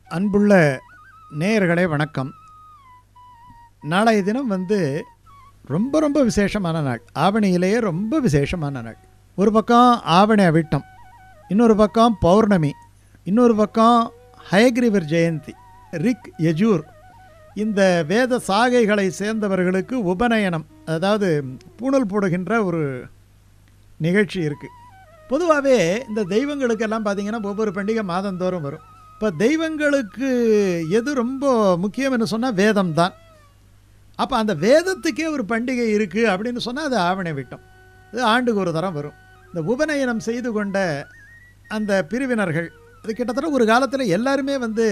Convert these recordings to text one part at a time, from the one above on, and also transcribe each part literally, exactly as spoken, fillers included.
அன்புள்ள நேயர்களே வணக்கம். நாளைய தினம் வந்து ரொம்ப ரொம்ப விசேஷமான நாள். ஆவணியிலேயே ரொம்ப விசேஷமான நாள். ஒரு பக்கம் ஆவணி அவிட்டம், இன்னொரு பக்கம் பௌர்ணமி, இன்னொரு பக்கம் ஹயக்ரீவர் ஜெயந்தி, ரிக் யஜூர். இந்த வேத சாகைகளை சேர்ந்தவர்களுக்கு உபநயனம், அதாவது பூணல் போடுகின்ற ஒரு நிகழ்ச்சி இருக்குது. பொதுவாகவே இந்த தெய்வங்களுக்கெல்லாம் பார்த்திங்கன்னா ஒவ்வொரு பண்டிகை மாதந்தோறும் வரும். இப்போ தெய்வங்களுக்கு எது ரொம்ப முக்கியம்னு சொன்னால் வேதம் தான். அப்போ அந்த வேதத்துக்கே ஒரு பண்டிகை இருக்குது அப்படின்னு சொன்னால் அது ஆவணி விட்டம். அது ஆண்டுக்கு ஒரு தரம் வரும். இந்த உபநயனம் செய்து கொண்ட அந்த பிரிவினர்கள், அது கிட்டத்தட்ட ஒரு காலத்தில் எல்லாருமே வந்து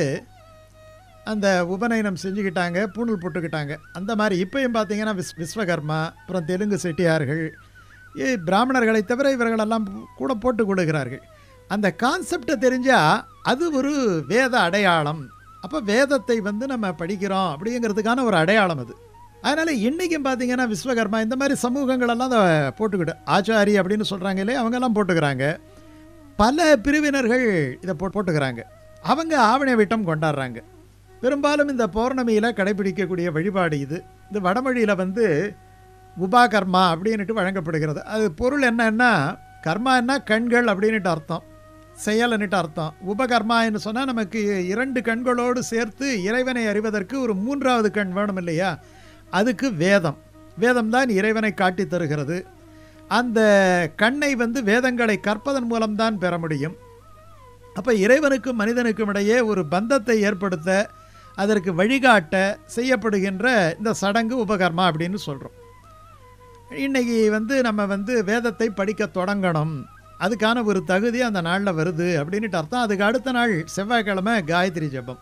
அந்த உபநயனம் செஞ்சுக்கிட்டாங்க, பூணல் போட்டுக்கிட்டாங்க. அந்த மாதிரி இப்போயும் பார்த்திங்கன்னா விஸ் விஸ்வகர்மா, அப்புறம் தெலுங்கு செட்டியார்கள், பிராமணர்களை தவிர இவர்களெல்லாம் கூட போட்டு கொடுக்கிறார்கள். அந்த கான்செப்டை தெரிஞ்சால் அது ஒரு வேத அடையாளம். அப்போ வேதத்தை வந்து நம்ம படிக்கிறோம் அப்படிங்கிறதுக்கான ஒரு அடையாளம் அது. அதனால் இன்றைக்கும் பார்த்திங்கன்னா விஸ்வகர்மா இந்த மாதிரி சமூகங்களெல்லாம் அதை போட்டுக்கிட்டு, ஆச்சாரி அப்படின்னு சொல்கிறாங்க இல்லையா, அவங்கெல்லாம் போட்டுக்கிறாங்க. பல பிரிவினர்கள் இதை போ போட்டுக்கிறாங்க. அவங்க ஆவணி விட்டம் கொண்டாடுறாங்க. பெரும்பாலும் இந்த பௌர்ணமியில் கடைபிடிக்கக்கூடிய வழிபாடு இது. இந்த வடமொழியில் வந்து உபாகர்மா அப்படின்ட்டு வழங்கப்படுகிறது. அது பொருள் என்னன்னா, கர்மான்னா கண்கள் அப்படின்ட்டு அர்த்தம், செயல்னுட்டு அர்த்தம். உபகர்மான்னு சொன்னால் நமக்கு இரண்டு கண்களோடு சேர்த்து இறைவனை அறிவதற்கு ஒரு மூன்றாவது கண் வேணும் இல்லையா, அதுக்கு வேதம். வேதம் தான் இறைவனை காட்டி தருகிறது. அந்த கண்ணை வந்து வேதங்களை கற்பதன் மூலம்தான் பெற முடியும். அப்போ இறைவனுக்கும் மனிதனுக்கும் இடையே ஒரு பந்தத்தை ஏற்படுத்த, அதற்கு வழிகாட்ட செய்யப்படுகின்ற இந்த சடங்கு உபகர்மா அப்படின்னு சொல்கிறோம். இன்றைக்கி வந்து நம்ம வந்து வேதத்தை படிக்க தொடங்கணும், அதுக்கான ஒரு தகுதி அந்த நாளில் வருது அப்படின்ட்டு அர்த்தம். அதுக்கு அடுத்த நாள் செவ்வாய்க்கிழமை காயத்ரி ஜபம்.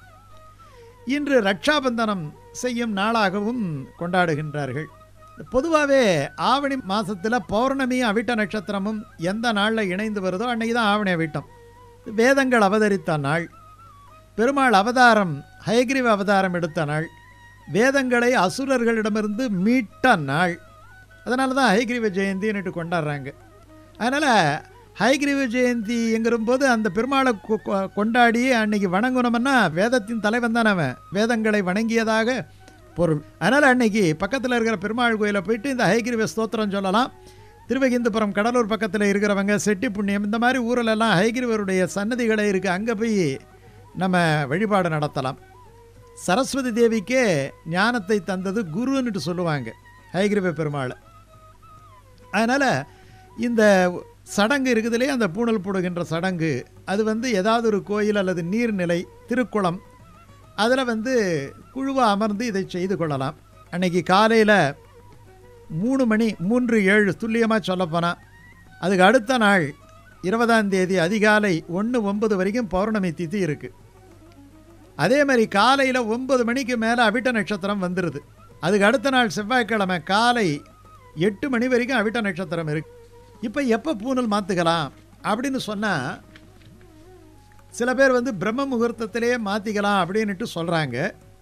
இன்று ரக்ஷாபந்தனம் செய்யும் நாளாகவும் கொண்டாடுகின்றார்கள். பொதுவாகவே ஆவணி மாதத்தில் பௌர்ணமியும் அவிட்ட நட்சத்திரமும் எந்த நாளில் இணைந்து வருதோ அன்றைக்கி தான் ஆவணி அவிட்டம். வேதங்கள் அவதரித்த நாள், பெருமாள் அவதாரம், ஹயக்ரீவ அவதாரம் எடுத்த நாள், வேதங்களை அசுரர்களிடமிருந்து மீட்ட நாள். அதனால தான் ஹயக்ரீவ ஜெயந்தின்னுட்டு கொண்டாடுறாங்க. அதனால் ஹயக்ரீவ ஜெயந்திங்கிறபோது அந்த பெருமாளை கொண்டாடி அன்னைக்கு வணங்கணும்னா வேதத்தின் தலைவன் தான் அவன், வேதங்களை வணங்கியதாக பொருள். அதனால் அன்னைக்கு பக்கத்தில் இருக்கிற பெருமாள் கோயிலை போயிட்டு இந்த ஹயக்ரீவ ஸ்தோத்திரம் சொல்லலாம். திருவகிந்தபுரம் கடலூர் பக்கத்தில் இருக்கிறவங்க, செட்டி புண்ணியம், இந்த மாதிரி ஊரிலெல்லாம் ஹயக்ரீவருடைய சன்னதிகளே இருக்குது, அங்கே போய் நம்ம வழிபாடு நடத்தலாம். சரஸ்வதி தேவிக்கே ஞானத்தை தந்தது குருன்னுட்டு சொல்லுவாங்க ஹயக்ரீவ பெருமாள். அதனால் இந்த சடங்கு இருக்குதுலே, அந்த பூணல் போடுகின்ற சடங்கு, அது வந்து ஏதாவது ஒரு கோயில் அல்லது நீர்நிலை, திருக்குளம், அதில் வந்து குழுவாக அமர்ந்து இதை செய்து கொள்ளலாம். அன்றைக்கி காலையில் மூணு மணி மூன்று ஏழு துல்லியமாக சொல்லப்போனால், அதுக்கு அடுத்த நாள் இருபதாம் தேதி அதிகாலை ஒன்று ஒன்பது வரைக்கும் பௌர்ணமி திதி இருக்குது. அதே மாதிரி காலையில் ஒன்பது மணிக்கு மேலே அவிட்ட நட்சத்திரம் வந்துடுது. அதுக்கு அடுத்த நாள் செவ்வாய்க்கிழமை காலை எட்டு மணி வரைக்கும் அவிட்ட நட்சத்திரம் இருக்குது. இப்போ எப்போ பூணல் மாற்றுக்கலாம் அப்படின்னு சொன்னால், சில பேர் வந்து பிரம்ம முகூர்த்தத்திலே மாற்றிக்கலாம் அப்படின்ட்டு சொல்கிறாங்க.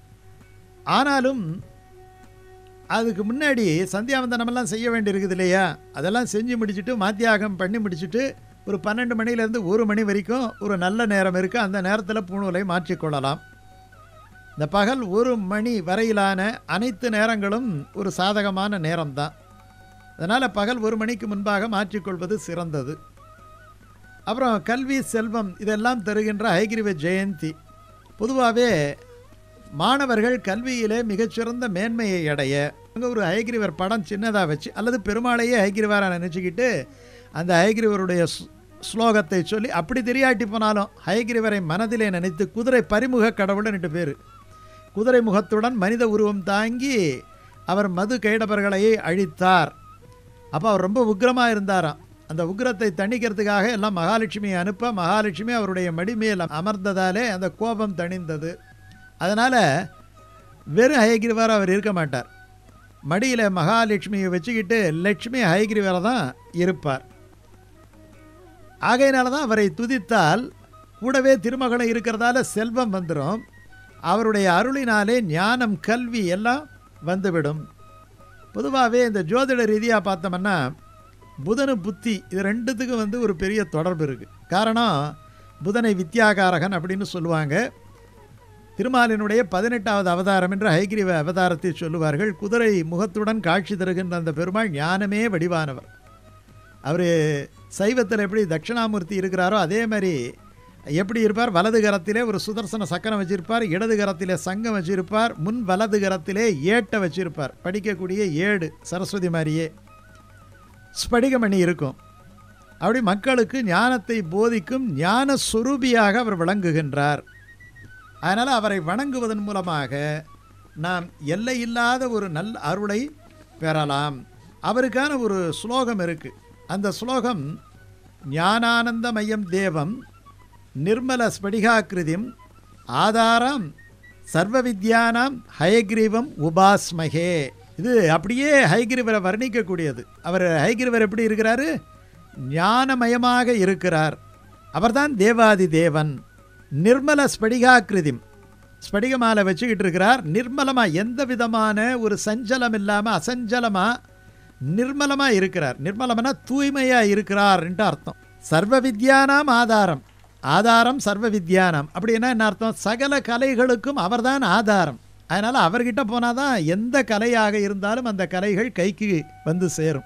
ஆனாலும் அதுக்கு முன்னாடி சந்தியாவந்தனமெல்லாம் செய்ய வேண்டியிருக்குது இல்லையா, அதெல்லாம் செஞ்சு முடிச்சுட்டு மாத்தியாகம் பண்ணி முடிச்சுட்டு ஒரு பன்னெண்டு மணிலேருந்து ஒரு மணி வரைக்கும் ஒரு நல்ல நேரம் இருக்குது. அந்த நேரத்தில் பூணூலை மாற்றிக்கொள்ளலாம். இந்த பகல் ஒரு மணி வரையிலான அனைத்து நேரங்களும் ஒரு சாதகமான நேரம்தான். அதனால் பகல் ஒரு மணிக்கு முன்பாக மாற்றிக்கொள்வது சிறந்தது. அப்புறம் கல்வி, செல்வம் இதெல்லாம் தருகின்ற ஹயக்ரீவ ஜெயந்தி. பொதுவாகவே மாணவர்கள் கல்வியிலே மிகச்சிறந்த மேன்மையை அடைய அங்கே ஒரு ஹயக்ரீவர் படம் சின்னதாக வச்சு, அல்லது பெருமாளையே ஹயக்ரீவராக நினச்சிக்கிட்டு அந்த ஹயக்ரீவருடைய ஸ்லோகத்தை சொல்லி, அப்படி தெரியாட்டி போனாலும் ஹயக்ரீவரை மனதிலே நினைத்து, குதிரை பரிமுக கடவுள்னுட்டு பேர், குதிரை முகத்துடன் மனித உருவம் தாங்கி அவர் மது கைடபர்களையே அழித்தார். அப்போ அவர் ரொம்ப உக்கிரமாக இருந்தாராம். அந்த உக்கிரத்தை தணிக்கிறதுக்காக எல்லாம் மகாலட்சுமியை அனுப்ப, மகாலட்சுமி அவருடைய மடிமேல் அமர்ந்ததாலே அந்த கோபம் தணிந்தது. அதனால் வெறும் ஹயக்ரீவராக அவர் இருக்க மாட்டார், மடியில் மகாலட்சுமியை வச்சுக்கிட்டு லட்சுமி ஹயக்ரீவராக தான் இருப்பார். ஆகையினால தான் அவரை துதித்தால் கூடவே திருமகனும் இருக்கிறதால செல்வம் வந்துடும். அவருடைய அருளினாலே ஞானம், கல்வி எல்லாம் வந்துவிடும். பொதுவாகவே இந்த ஜோதிட ரீதியாக பார்த்தோம்னா புதனு புத்தி இது ரெண்டுத்துக்கும் வந்து ஒரு பெரிய தொடர்பு இருக்குது. காரணம், புதனை வித்யாகாரகன் அப்படின்னு சொல்லுவாங்க. திருமாலினுடைய பதினெட்டாவது அவதாரம் என்ற ஹயக்ரீவ அவதாரத்தை சொல்லுவார்கள். குதிரை முகத்துடன் காட்சி தருகின்ற அந்த பெருமாள் ஞானமே வடிவானவர். அவர் சைவத்தில் எப்படி தட்சிணாமூர்த்தி இருக்கிறாரோ அதே மாதிரி எப்படி இருப்பார், வலது கரத்திலே ஒரு சுதர்சன சக்கரம் வச்சிருப்பார், இடது கரத்திலே சங்கம் வச்சிருப்பார், முன் வலது கரத்திலே ஏட்டை வச்சிருப்பார். படிக்கக்கூடிய ஏடு சரஸ்வதி மாதிரியே ஸ்படிகமணி இருக்கும். அப்படி மக்களுக்கு ஞானத்தை போதிக்கும் ஞான சுரூபியாக அவர் விளங்குகின்றார். அதனால் அவரை வணங்குவதன் மூலமாக நாம் எல்லையில்லாத ஒரு நல் அருளை பெறலாம். அவருக்கான ஒரு ஸ்லோகம் இருக்குது. அந்த ஸ்லோகம் ஞானானந்தமயம் தேவம் நிர்மல ஸ்படிகாக்கிருதிம் ஆதாரம் சர்வ வித்யானாம் ஹயக்ரீவம் உபாஸ்மகே. இது அப்படியே ஹயக்ரீவரை வர்ணிக்கக்கூடியது. அவர் ஹயக்ரீவர் எப்படி இருக்கிறாரு? ஞானமயமாக இருக்கிறார். அவர்தான் தேவாதி தேவன். நிர்மல ஸ்படிகாக்கிருதிம், ஸ்படிகமாலை வச்சுக்கிட்டு இருக்கிறார். நிர்மலமாக, எந்த விதமான ஒரு சஞ்சலம் இல்லாமல் அசஞ்சலமாக நிர்மலமாக இருக்கிறார். நிர்மலம்னா தூய்மையாக இருக்கிறார் என்று அர்த்தம். சர்வ வித்யானாம் ஆதாரம், ஆதாரம் சர்வ வித்யானாம் அப்படின்னா என்ன அர்த்தம்? சகல கலைகளுக்கும் அவர்தான் ஆதாரம். அதனால் அவர்கிட்ட போனால் தான் எந்த கலையாக இருந்தாலும் அந்த கலைகள் கைக்கு வந்து சேரும்.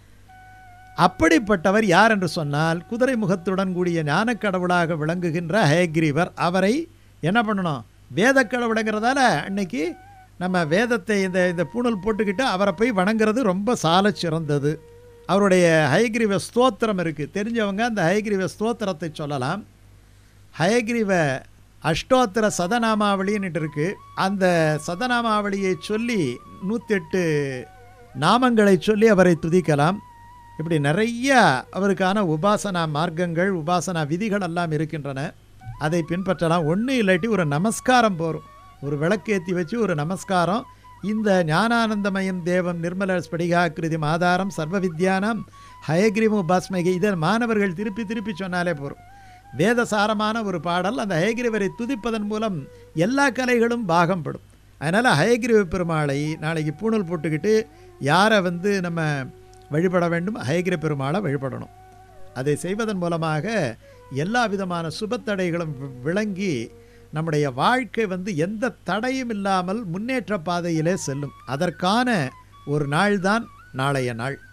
அப்படிப்பட்டவர் யார் என்று சொன்னால் குதிரை முகத்துடன் கூடிய ஞானக்கடவுளாக விளங்குகின்ற ஹயக்ரீவர். அவரை என்ன பண்ணணும்? வேதக்கடவுளுங்கிறதால அன்னைக்கு நம்ம வேதத்தை இந்த இந்த பூணல் போட்டுக்கிட்டு அவரை போய் வணங்குறது ரொம்ப சால சிறந்தது. அவருடைய ஹயக்ரீவ ஸ்தோத்திரம் இருக்குது. தெரிஞ்சவங்க அந்த ஹயக்ரீவ ஸ்தோத்திரத்தை சொல்லலாம். ஹயக்ரீவ அஷ்டோத்திர சதநாமாவளின்னு இருக்குது. அந்த சதநாமாவளியை சொல்லி நூற்றி எட்டு நாமங்களை சொல்லி அவரை துதிக்கலாம். இப்படி நிறைய அவருக்கான உபாசனா மார்க்கங்கள், உபாசனா விதிகள் எல்லாம் இருக்கின்றன. அதை பின்பற்றலாம். ஒன்று இல்லாட்டி ஒரு நமஸ்காரம் போகும். ஒரு விளக்கேற்றி வச்சு ஒரு நமஸ்காரம், இந்த ஞானானந்தமயம் தேவம் நிர்மல ஸ்படிகாக்கிருதி ஆதாரம் சர்வ வித்யானம் ஹயக்ரீவம் உபாஸ்மகே, இதை மாணவர்கள் திருப்பி திருப்பி சொன்னாலே போகும். வேதசாரமான ஒரு பாடல். அந்த ஹயக்ரீவரை துதிப்பதன் மூலம் எல்லா கலைகளும் பாகம்படும். அதனால் ஹயக்ரீவ பெருமாளை நாளைக்கு பூணல் போட்டுக்கிட்டு யாரை வந்து நம்ம வழிபட வேண்டும்? ஹயக்ரீவ பெருமாளை வழிபடணும். அதை செய்வதன் மூலமாக எல்லா விதமான சுபத்தடைகளும் விளங்கி நம்முடைய வாழ்க்கை வந்து எந்த தடையும் இல்லாமல் முன்னேற்ற பாதையிலே செல்லும். அதற்கான ஒரு நாள்தான் நாளைய நாள்.